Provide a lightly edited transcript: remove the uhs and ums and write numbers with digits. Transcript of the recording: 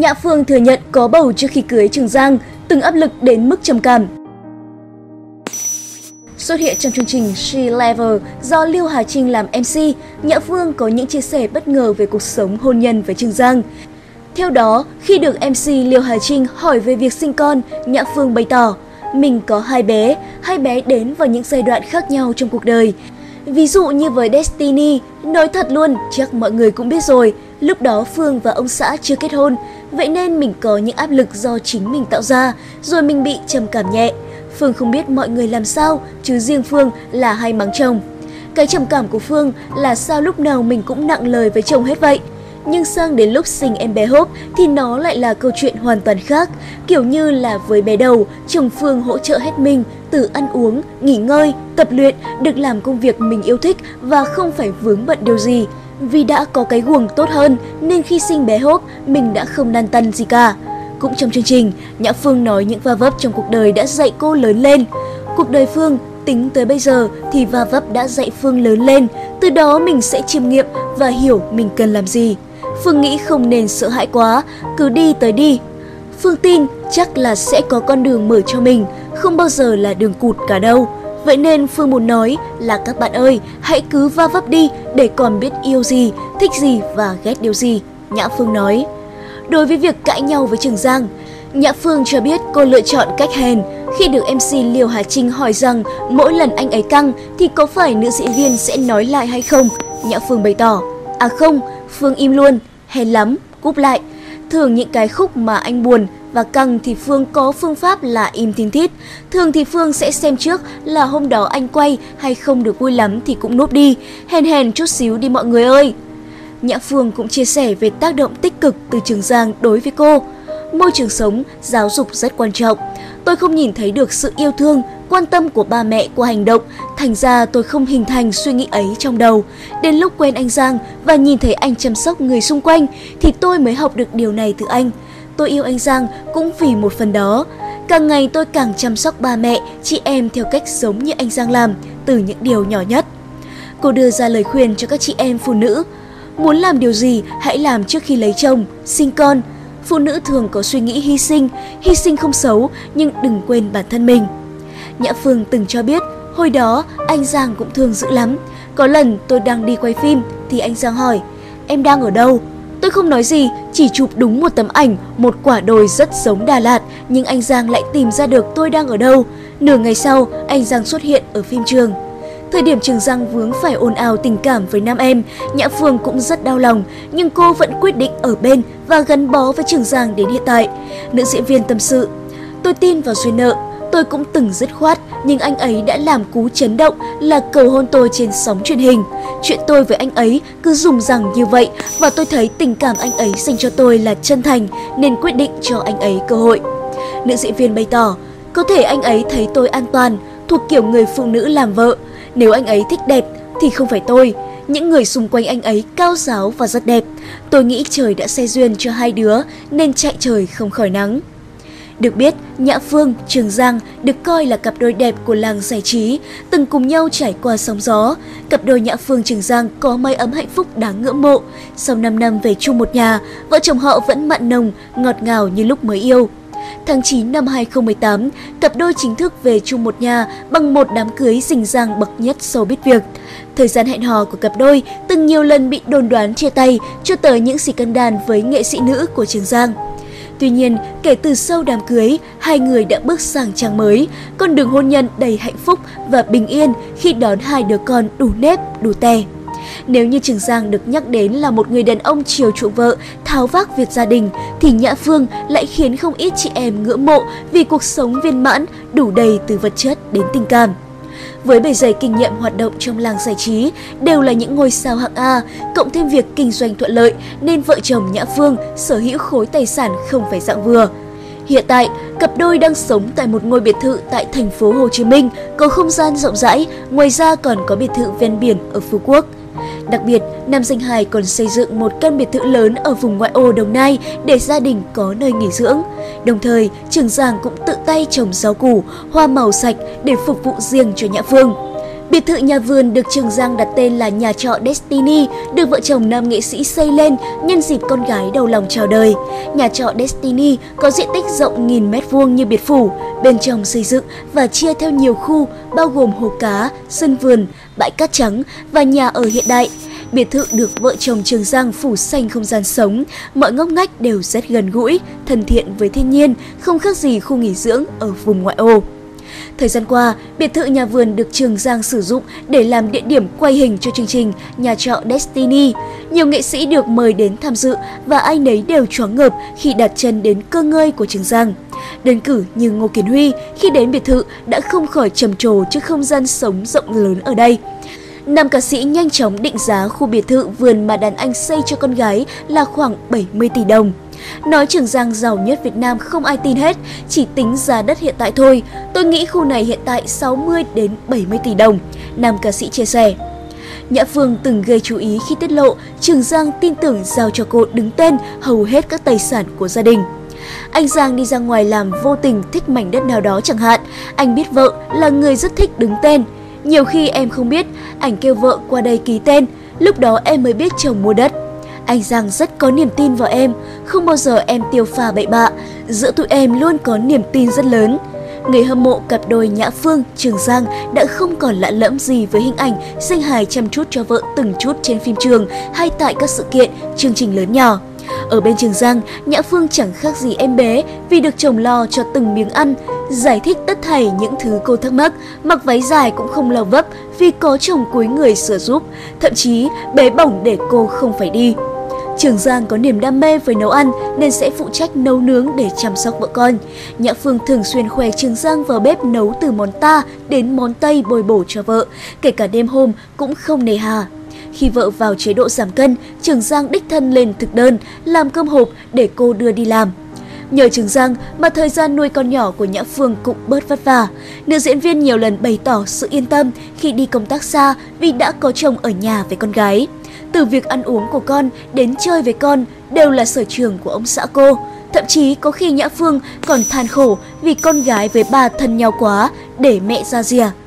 Nhã Phương thừa nhận có bầu trước khi cưới Trường Giang, từng áp lực đến mức trầm cảm. Xuất hiện trong chương trình She Level do Lưu Hà Trinh làm MC, Nhã Phương có những chia sẻ bất ngờ về cuộc sống hôn nhân với Trường Giang. Theo đó, khi được MC Lưu Hà Trinh hỏi về việc sinh con, Nhã Phương bày tỏ, mình có hai bé đến vào những giai đoạn khác nhau trong cuộc đời. Ví dụ như với Destiny, nói thật luôn, chắc mọi người cũng biết rồi, lúc đó Phương và ông xã chưa kết hôn, vậy nên mình có những áp lực do chính mình tạo ra, rồi mình bị trầm cảm nhẹ. Phương không biết mọi người làm sao, chứ riêng Phương là hay mắng chồng. Cái trầm cảm của Phương là sao lúc nào mình cũng nặng lời với chồng hết vậy. Nhưng sang đến lúc sinh em bé Hope thì nó lại là câu chuyện hoàn toàn khác. Kiểu như là với bé đầu, chồng Phương hỗ trợ hết mình, từ ăn uống, nghỉ ngơi, tập luyện, được làm công việc mình yêu thích và không phải vướng bận điều gì. Vì đã có cái guồng tốt hơn nên khi sinh bé Hope, mình đã không lăn tăn gì cả. Cũng trong chương trình, Nhã Phương nói những va vấp trong cuộc đời đã dạy cô lớn lên. Cuộc đời Phương tính tới bây giờ thì va vấp đã dạy Phương lớn lên, từ đó mình sẽ chiêm nghiệm và hiểu mình cần làm gì. Phương nghĩ không nên sợ hãi quá, cứ đi tới đi. Phương tin chắc là sẽ có con đường mở cho mình, không bao giờ là đường cụt cả đâu. Vậy nên Phương muốn nói là các bạn ơi, hãy cứ va vấp đi để còn biết yêu gì, thích gì và ghét điều gì, Nhã Phương nói. Đối với việc cãi nhau với Trường Giang, Nhã Phương cho biết cô lựa chọn cách hèn. Khi được MC Lưu Hà Trinh hỏi rằng mỗi lần anh ấy căng thì có phải nữ diễn viên sẽ nói lại hay không, Nhã Phương bày tỏ, à không, Phương im luôn, hèn lắm, cúp lại. Thường những cái khúc mà anh buồn và căng thì Phương có phương pháp là im thìn thít. Thường thì Phương sẽ xem trước là hôm đó anh quay hay không được vui lắm thì cũng núp đi, hèn chút xíu đi mọi người ơi. Nhã Phương cũng chia sẻ về tác động tích cực từ Trường Giang đối với cô. Môi trường sống, giáo dục rất quan trọng. Tôi không nhìn thấy được sự yêu thương, quan tâm của ba mẹ qua hành động, thành ra tôi không hình thành suy nghĩ ấy trong đầu. Đến lúc quen anh Giang và nhìn thấy anh chăm sóc người xung quanh thì tôi mới học được điều này từ anh. Tôi yêu anh Giang cũng vì một phần đó. Càng ngày tôi càng chăm sóc ba mẹ, chị em theo cách giống như anh Giang làm, từ những điều nhỏ nhất. Cô đưa ra lời khuyên cho các chị em phụ nữ. Muốn làm điều gì, hãy làm trước khi lấy chồng, sinh con. Phụ nữ thường có suy nghĩ hy sinh không xấu, nhưng đừng quên bản thân mình. Nhã Phương từng cho biết, hồi đó anh Giang cũng thương dữ lắm. Có lần tôi đang đi quay phim thì anh Giang hỏi, em đang ở đâu? Tôi không nói gì, chỉ chụp đúng một tấm ảnh, một quả đồi rất giống Đà Lạt, nhưng anh Giang lại tìm ra được tôi đang ở đâu. Nửa ngày sau, anh Giang xuất hiện ở phim trường. Thời điểm Trường Giang vướng phải ồn ào tình cảm với nam em, Nhã Phương cũng rất đau lòng, nhưng cô vẫn quyết định ở bên và gắn bó với Trường Giang đến hiện tại. Nữ diễn viên tâm sự, tôi tin vào duyên nợ, tôi cũng từng dứt khoát, nhưng anh ấy đã làm cú chấn động là cầu hôn tôi trên sóng truyền hình. Chuyện tôi với anh ấy cứ dùng rằng như vậy và tôi thấy tình cảm anh ấy dành cho tôi là chân thành nên quyết định cho anh ấy cơ hội. Nữ diễn viên bày tỏ, có thể anh ấy thấy tôi an toàn, thuộc kiểu người phụ nữ làm vợ. Nếu anh ấy thích đẹp thì không phải tôi. Những người xung quanh anh ấy cao ráo và rất đẹp. Tôi nghĩ trời đã xe duyên cho hai đứa nên chạy trời không khỏi nắng. Được biết, Nhã Phương, Trường Giang được coi là cặp đôi đẹp của làng giải trí, từng cùng nhau trải qua sóng gió. Cặp đôi Nhã Phương Trường Giang có mái ấm hạnh phúc đáng ngưỡng mộ. Sau 5 năm về chung một nhà, vợ chồng họ vẫn mặn nồng, ngọt ngào như lúc mới yêu. Tháng 9 năm 2018, cặp đôi chính thức về chung một nhà bằng một đám cưới rình rang bậc nhất showbiz Việt. Thời gian hẹn hò của cặp đôi từng nhiều lần bị đồn đoán chia tay cho tới những scandal với nghệ sĩ nữ của Trường Giang. Tuy nhiên, kể từ sau đám cưới, hai người đã bước sang trang mới, con đường hôn nhân đầy hạnh phúc và bình yên khi đón hai đứa con đủ nếp, đủ tè. Nếu như Trường Giang được nhắc đến là một người đàn ông chiều chuộng vợ, tháo vác việc gia đình, thì Nhã Phương lại khiến không ít chị em ngưỡng mộ vì cuộc sống viên mãn, đủ đầy từ vật chất đến tình cảm. Với bề dày kinh nghiệm hoạt động trong làng giải trí, đều là những ngôi sao hạng A, cộng thêm việc kinh doanh thuận lợi nên vợ chồng Nhã Phương sở hữu khối tài sản không phải dạng vừa. Hiện tại, cặp đôi đang sống tại một ngôi biệt thự tại thành phố Hồ Chí Minh, có không gian rộng rãi, ngoài ra còn có biệt thự ven biển ở Phú Quốc. Đặc biệt, nam danh hài còn xây dựng một căn biệt thự lớn ở vùng ngoại ô Đồng Nai để gia đình có nơi nghỉ dưỡng. Đồng thời, Trường Giang cũng tự tay trồng rau củ, hoa màu sạch để phục vụ riêng cho Nhã Phương. Biệt thự nhà vườn được Trường Giang đặt tên là nhà trọ Destiny, được vợ chồng nam nghệ sĩ xây lên nhân dịp con gái đầu lòng chào đời. Nhà trọ Destiny có diện tích rộng 1000 m² như biệt phủ, bên trong xây dựng và chia theo nhiều khu bao gồm hồ cá, sân vườn, bãi cát trắng và nhà ở hiện đại. Biệt thự được vợ chồng Trường Giang phủ xanh không gian sống, mọi ngóc ngách đều rất gần gũi, thân thiện với thiên nhiên, không khác gì khu nghỉ dưỡng ở vùng ngoại ô. Thời gian qua, biệt thự nhà vườn được Trường Giang sử dụng để làm địa điểm quay hình cho chương trình Nhà trọ Destiny. Nhiều nghệ sĩ được mời đến tham dự và ai nấy đều choáng ngợp khi đặt chân đến cơ ngơi của Trường Giang. Đơn cử như Ngô Kiến Huy khi đến biệt thự đã không khỏi trầm trồ trước không gian sống rộng lớn ở đây. Nam ca sĩ nhanh chóng định giá khu biệt thự vườn mà đàn anh xây cho con gái là khoảng 70 tỷ đồng. Nói Trường Giang giàu nhất Việt Nam không ai tin hết, chỉ tính giá đất hiện tại thôi. Tôi nghĩ khu này hiện tại 60 đến 70 tỷ đồng, nam ca sĩ chia sẻ. Nhã Phương từng gây chú ý khi tiết lộ Trường Giang tin tưởng giao cho cô đứng tên hầu hết các tài sản của gia đình. Anh Giang đi ra ngoài làm vô tình thích mảnh đất nào đó chẳng hạn, anh biết vợ là người rất thích đứng tên. Nhiều khi em không biết, anh kêu vợ qua đây ký tên, lúc đó em mới biết chồng mua đất. Anh Giang rất có niềm tin vào em, không bao giờ em tiêu pha bậy bạ, giữa tụi em luôn có niềm tin rất lớn. Người hâm mộ cặp đôi Nhã Phương, Trường Giang đã không còn lạ lẫm gì với hình ảnh danh hài chăm chút cho vợ từng chút trên phim trường hay tại các sự kiện, chương trình lớn nhỏ. Ở bên Trường Giang, Nhã Phương chẳng khác gì em bé vì được chồng lo cho từng miếng ăn, giải thích tất thảy những thứ cô thắc mắc, mặc váy dài cũng không lò vấp vì có chồng cúi người sửa giúp, thậm chí bế bỏng để cô không phải đi. Trường Giang có niềm đam mê với nấu ăn nên sẽ phụ trách nấu nướng để chăm sóc vợ con. Nhã Phương thường xuyên khoe Trường Giang vào bếp nấu từ món ta đến món Tây bồi bổ cho vợ, kể cả đêm hôm cũng không nề hà. Khi vợ vào chế độ giảm cân, Trường Giang đích thân lên thực đơn, làm cơm hộp để cô đưa đi làm. Nhờ Trường Giang mà thời gian nuôi con nhỏ của Nhã Phương cũng bớt vất vả. Nữ diễn viên nhiều lần bày tỏ sự yên tâm khi đi công tác xa vì đã có chồng ở nhà với con gái. Từ việc ăn uống của con đến chơi với con đều là sở trường của ông xã cô. Thậm chí có khi Nhã Phương còn than khổ vì con gái với bà thân nhau quá để mẹ ra rìa.